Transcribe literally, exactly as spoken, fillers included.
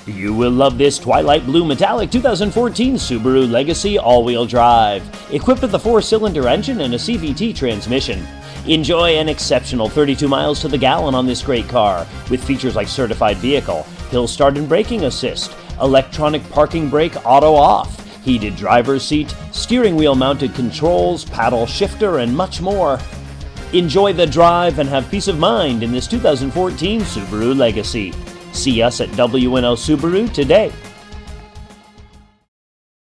You will love this Twilight Blue Metallic two thousand fourteen Subaru Legacy all-wheel drive, equipped with a four-cylinder engine and a C V T transmission. Enjoy an exceptional thirty-two miles to the gallon on this great car, with features like certified vehicle, hill start and braking assist, electronic parking brake auto off, heated driver's seat, steering wheel mounted controls, paddle shifter, and much more. Enjoy the drive and have peace of mind in this two thousand fourteen Subaru Legacy. See us at W N L Subaru today.